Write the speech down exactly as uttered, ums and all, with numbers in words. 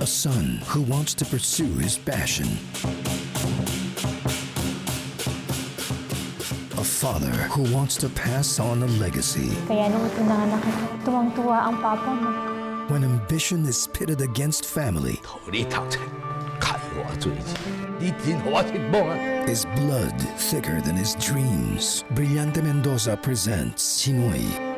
A son who wants to pursue his passion. A father who wants to pass on a legacy. Kaya nung pinanganak ko, tuwang-tuwa ang papa mo. When ambition is pitted against family, is blood thicker than his dreams? Brillante Mendoza presents TSINOY.